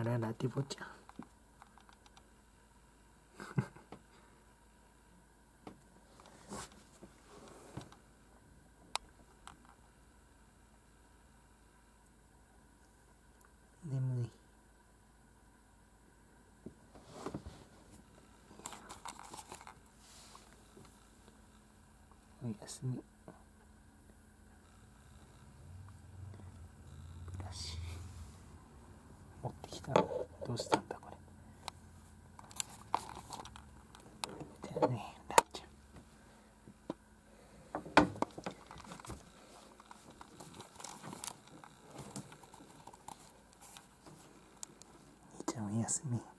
らラティボちゃん。眠い。おやすみ。ブラシ持ってきたのどうしたんだこれ。だよね、ラッちゃん。兄ちゃんおやすみ。